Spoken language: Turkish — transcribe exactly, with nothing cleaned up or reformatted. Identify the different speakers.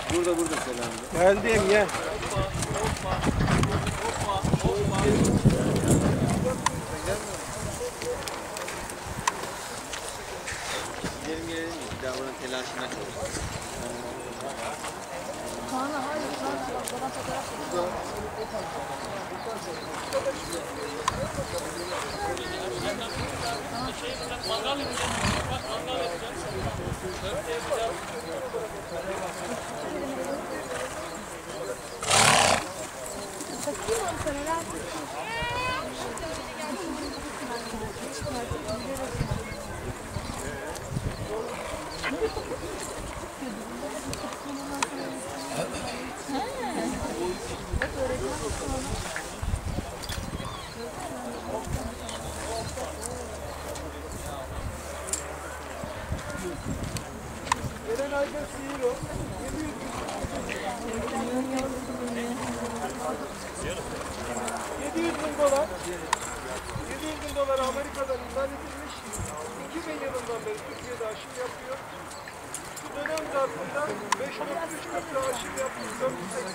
Speaker 1: Burada burada selam.
Speaker 2: Geldim gel.
Speaker 1: Gidelim gelelim mi? Bir daha buranın telaşına çalışalım.
Speaker 3: Kaan'a hayır. Kaan'a bana fotoğraf çekiyor.
Speaker 4: Mangal yapacağız. Bak mangal yapacağız. Köfte yapacağız.
Speaker 3: Takayım onu sana rahat.
Speaker 2: Gelen ayda sihir o. yedi yüz bin dolar. yedi yüz bin dolar Amerika'dan imal edilmiş. iki bin yılından beri Türkiye'de aşım yapıyor. Şu dönem zarfında beş yüz altmış katlı aşım yapmış. dört yüz seksen